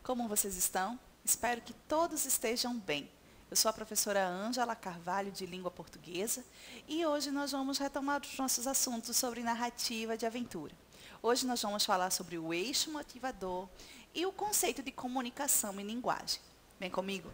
Como vocês estão? Espero que todos estejam bem. Eu sou a professora Ângela Carvalho, de Língua Portuguesa, e hoje nós vamos retomar os nossos assuntos sobre narrativa de aventura. Hoje nós vamos falar sobre o eixo motivador e o conceito de comunicação em linguagem. Vem comigo?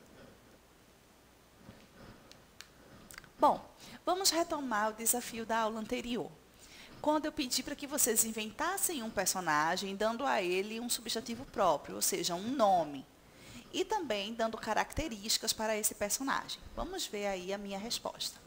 Bom, vamos retomar o desafio da aula anterior, quando eu pedi para que vocês inventassem um personagem, dando a ele um substantivo próprio, ou seja, um nome, e também dando características para esse personagem. Vamos ver aí a minha resposta.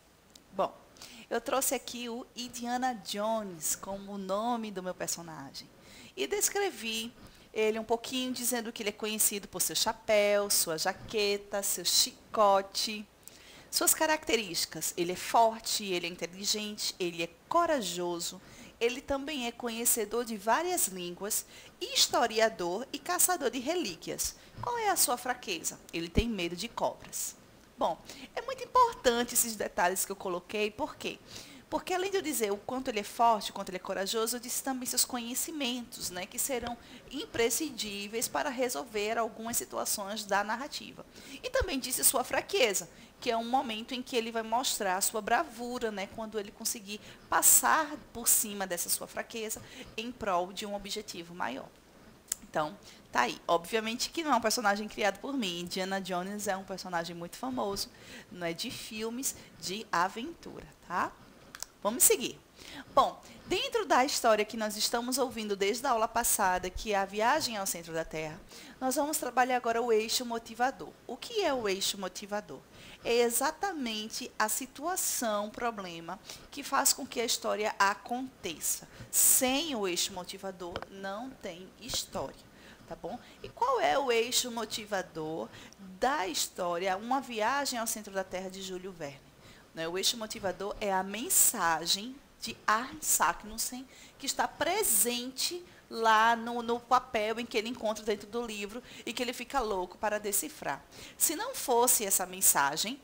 Bom, eu trouxe aqui o Indiana Jones como o nome do meu personagem e descrevi ele um pouquinho dizendo que ele é conhecido por seu chapéu, sua jaqueta, seu chicote. Suas características: ele é forte, ele é inteligente, ele é corajoso, ele também é conhecedor de várias línguas, historiador e caçador de relíquias. Qual é a sua fraqueza? Ele tem medo de cobras. Bom, é muito importante esses detalhes que eu coloquei, por quê? Porque além de eu dizer o quanto ele é forte, o quanto ele é corajoso, eu disse também seus conhecimentos, né, que serão imprescindíveis para resolver algumas situações da narrativa. E também disse sua fraqueza, que é um momento em que ele vai mostrar a sua bravura, né, quando ele conseguir passar por cima dessa sua fraqueza em prol de um objetivo maior. Então, tá aí. Obviamente que não é um personagem criado por mim. Indiana Jones é um personagem muito famoso, não é de filmes de aventura, tá? Vamos seguir. Bom, dentro da história que nós estamos ouvindo desde a aula passada, que é a viagem ao centro da Terra, nós vamos trabalhar agora o eixo motivador. O que é o eixo motivador? É exatamente a situação, problema, que faz com que a história aconteça. Sem o eixo motivador, não tem história, tá bom? E qual é o eixo motivador da história Uma Viagem ao Centro da Terra, de Júlio Verne? O eixo motivador é a mensagem de Arne Saknussemm, que está presente lá no papel em que ele encontra dentro do livro e que ele fica louco para decifrar. Se não fosse essa mensagem,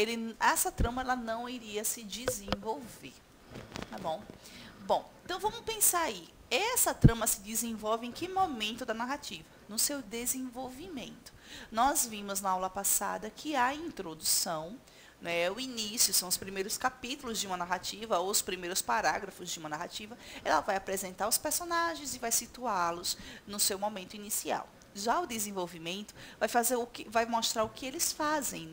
essa trama ela não iria se desenvolver. Tá bom? Bom, então vamos pensar aí. Essa trama se desenvolve em que momento da narrativa? No seu desenvolvimento. Nós vimos na aula passada que a introdução, o início, são os primeiros capítulos de uma narrativa, ou os primeiros parágrafos de uma narrativa, ela vai apresentar os personagens e vai situá-los no seu momento inicial. Já o desenvolvimento vai mostrar o que eles fazem,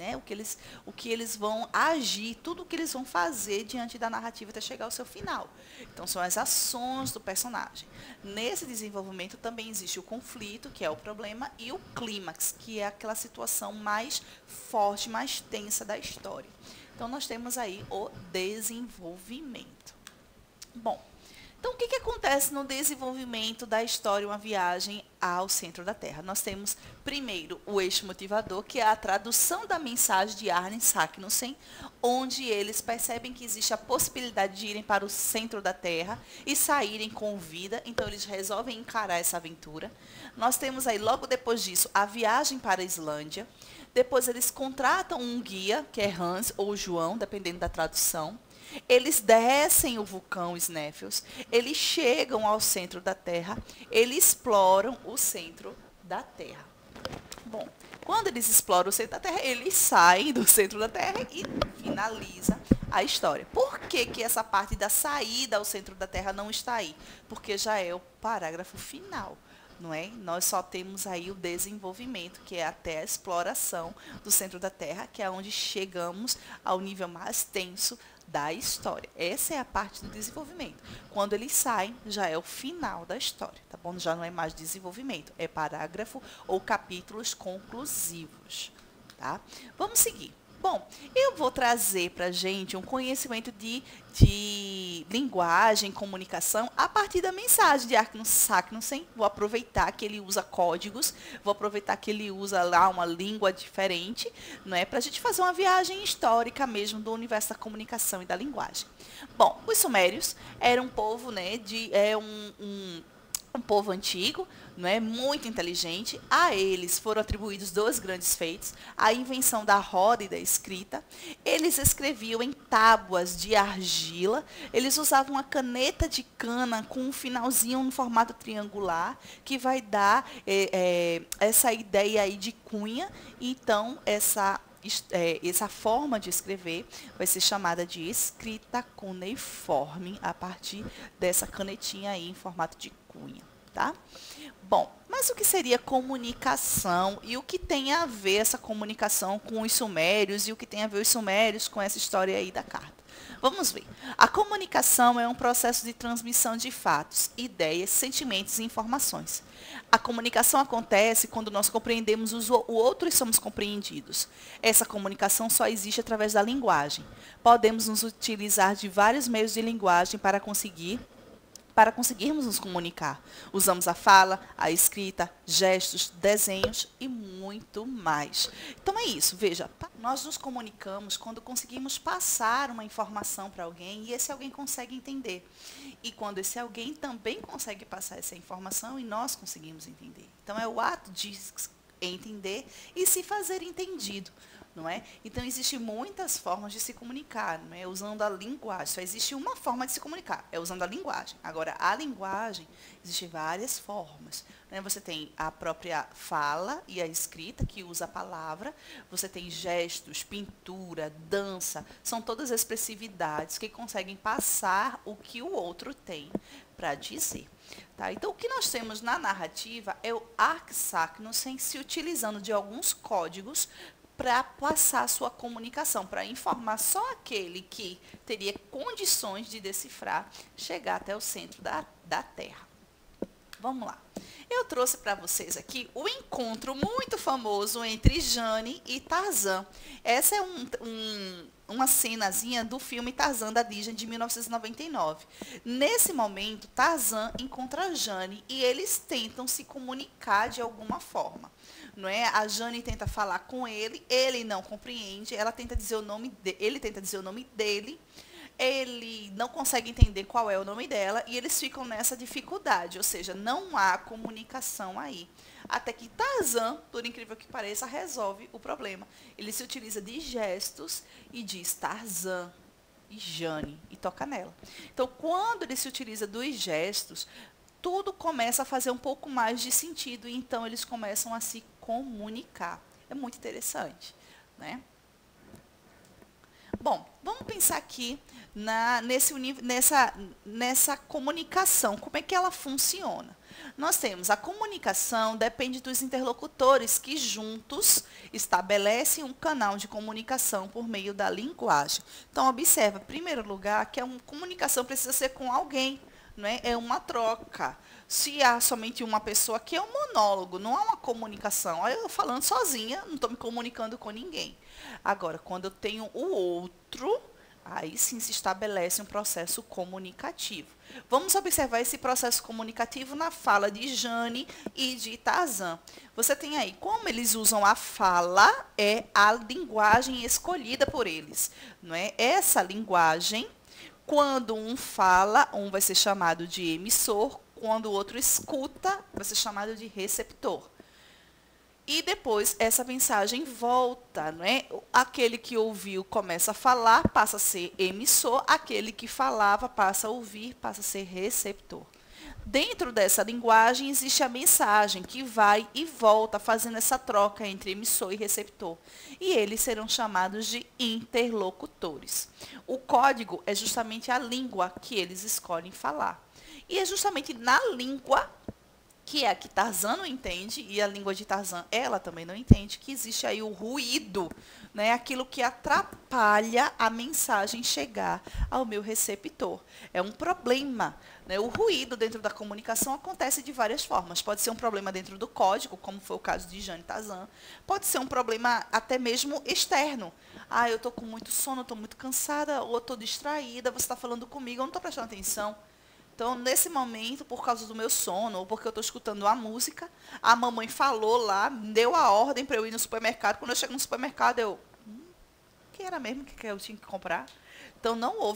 o que eles vão agir, tudo o que eles vão fazer diante da narrativa até chegar ao seu final. Então, são as ações do personagem. Nesse desenvolvimento também existe o conflito, que é o problema, e o clímax, que é aquela situação mais forte, mais tensa da história. Então, nós temos aí o desenvolvimento. Bom, então, o que acontece no desenvolvimento da história Uma Viagem ao Centro da Terra? Nós temos, primeiro, o eixo motivador, que é a tradução da mensagem de Arne Saknussemm, onde eles percebem que existe a possibilidade de irem para o centro da Terra e saírem com vida, então eles resolvem encarar essa aventura. Nós temos aí, logo depois disso, a viagem para a Islândia. Depois eles contratam um guia, que é Hans ou João, dependendo da tradução. Eles descem o vulcão Sneffels, eles chegam ao centro da Terra, eles exploram o centro da Terra. Bom, quando eles exploram o centro da Terra, eles saem do centro da Terra e finaliza a história. Por que essa parte da saída ao centro da Terra não está aí? Porque já é o parágrafo final. Não é? Nós só temos aí o desenvolvimento, que é até a exploração do centro da Terra, que é onde chegamos ao nível mais tenso da história. Essa é a parte do desenvolvimento. Quando eles saem, já é o final da história, tá bom? Já não é mais desenvolvimento, é parágrafo ou capítulos conclusivos, tá? Vamos seguir. Bom, eu vou trazer para a gente um conhecimento de linguagem, comunicação, a partir da mensagem de Arne Saknussemm. Vou aproveitar que ele usa códigos, vou aproveitar que ele usa lá uma língua diferente, para a gente fazer uma viagem histórica mesmo do universo da comunicação e da linguagem. Bom, os sumérios eram um povo, um povo antigo, não é, muito inteligente. A eles foram atribuídos dois grandes feitos: a invenção da roda e da escrita. Eles escreviam em tábuas de argila. Eles usavam uma caneta de cana com um finalzinho no formato triangular, que vai dar essa ideia aí de cunha. Então, essa forma de escrever vai ser chamada de escrita cuneiforme, a partir dessa canetinha aí em formato de cunha, tá? Bom, mas o que seria comunicação e o que tem a ver essa comunicação com os sumérios e o que tem a ver os sumérios com essa história aí da carta? Vamos ver. A comunicação é um processo de transmissão de fatos, ideias, sentimentos e informações. A comunicação acontece quando nós compreendemos o outro e somos compreendidos. Essa comunicação só existe através da linguagem. Podemos nos utilizar de vários meios de linguagem para conseguirmos nos comunicar. Usamos a fala, a escrita, gestos, desenhos e muito mais. Então é isso, veja, nós nos comunicamos quando conseguimos passar uma informação para alguém e esse alguém consegue entender. E quando esse alguém também consegue passar essa informação e nós conseguimos entender. Então é o ato de entender e se fazer entendido. Não é? Então, existem muitas formas de se comunicar, não é? Usando a linguagem. Só existe uma forma de se comunicar, é usando a linguagem. Agora, a linguagem, existem várias formas. Né? Você tem a própria fala e a escrita, que usa a palavra. Você tem gestos, pintura, dança. São todas expressividades que conseguem passar o que o outro tem para dizer. Tá? Então, o que nós temos na narrativa é o Arsacnosen se utilizando de alguns códigos para passar a sua comunicação, para informar só aquele que teria condições de decifrar, chegar até o centro da Terra. Vamos lá. Eu trouxe para vocês aqui o encontro muito famoso entre Jane e Tarzan. Essa é uma cenazinha do filme Tarzan da Disney de 1999. Nesse momento, Tarzan encontra Jane e eles tentam se comunicar de alguma forma. Não é? A Jane tenta falar com ele, ele não compreende, ela tenta dizer o nome ele tenta dizer o nome dele, ele não consegue entender qual é o nome dela e eles ficam nessa dificuldade, ou seja, não há comunicação aí. Até que Tarzan, por incrível que pareça, resolve o problema. Ele se utiliza de gestos e diz Tarzan e Jane e toca nela. Então, quando ele se utiliza dos gestos, tudo começa a fazer um pouco mais de sentido e então eles começam a se comunicar. É muito interessante, né? Bom, vamos pensar aqui nessa comunicação, como é que ela funciona. Nós temos a comunicação, depende dos interlocutores que juntos estabelecem um canal de comunicação por meio da linguagem. Então, observa, em primeiro lugar, que a comunicação precisa ser com alguém, não é? É uma troca. Se há somente uma pessoa aqui, é um monólogo, não há uma comunicação. Olha, eu falando sozinha, não estou me comunicando com ninguém. Agora, quando eu tenho o outro, aí sim se estabelece um processo comunicativo. Vamos observar esse processo comunicativo na fala de Jane e de Tarzan. Você tem aí, como eles usam a fala, é a linguagem escolhida por eles. Não é? Essa linguagem, quando um fala, um vai ser chamado de emissor, quando o outro escuta, vai ser chamado de receptor. E depois essa mensagem volta, não é? Aquele que ouviu começa a falar, passa a ser emissor, aquele que falava passa a ouvir, passa a ser receptor. Dentro dessa linguagem existe a mensagem que vai e volta fazendo essa troca entre emissor e receptor. E eles serão chamados de interlocutores. O código é justamente a língua que eles escolhem falar. E é justamente na língua, que é a que Tarzan não entende, e a língua de Tarzan ela também não entende, que existe aí o ruído, né? Aquilo que atrapalha a mensagem chegar ao meu receptor. É um problema, né? O ruído dentro da comunicação acontece de várias formas. Pode ser um problema dentro do código, como foi o caso de Jane e Tarzan. Pode ser um problema até mesmo externo. Ah, eu estou com muito sono, estou muito cansada, ou estou distraída, você está falando comigo, eu não estou prestando atenção. Então, nesse momento, por causa do meu sono, ou porque eu estou escutando a música, a mamãe falou lá, deu a ordem para eu ir no supermercado. Quando eu chego no supermercado, o que era mesmo que eu tinha que comprar? Então, não houve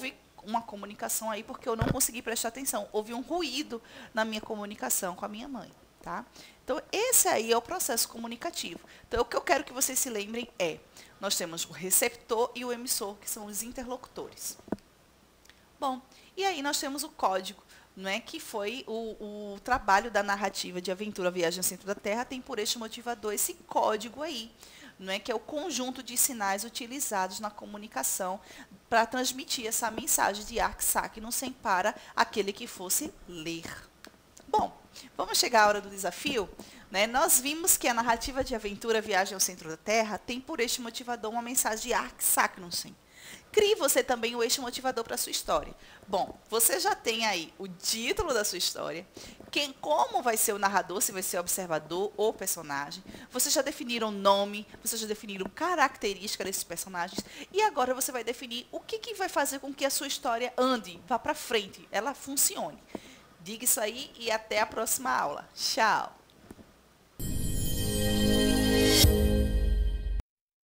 uma comunicação aí porque eu não consegui prestar atenção. Houve um ruído na minha comunicação com a minha mãe, tá? Então, esse aí é o processo comunicativo. Então, o que eu quero que vocês se lembrem é, nós temos o receptor e o emissor, que são os interlocutores. Bom, e aí nós temos o código, não é, que foi o trabalho da narrativa de Aventura Viagem ao Centro da Terra, tem por este motivador esse código aí, não é, que é o conjunto de sinais utilizados na comunicação para transmitir essa mensagem de Arc-Sacnussemm para aquele que fosse ler. Bom, vamos chegar à hora do desafio, né? Nós vimos que a narrativa de Aventura Viagem ao Centro da Terra tem por este motivador uma mensagem de Arc-Sacnussemm. Crie você também o eixo motivador para a sua história. Bom, você já tem aí o título da sua história, como vai ser o narrador, se vai ser observador ou personagem. Vocês já definiram o nome, vocês já definiram características desses personagens. E agora você vai definir o que vai fazer com que a sua história ande, vá para frente, ela funcione. Diga isso aí e até a próxima aula. Tchau!